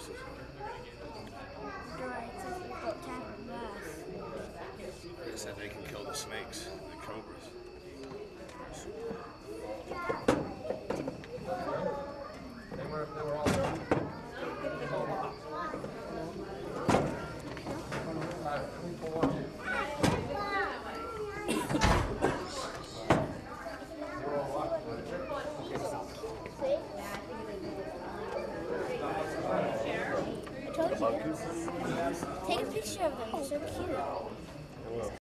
mongooses. Right, so we've got 10 left. They said they can kill the snakes, the cobras.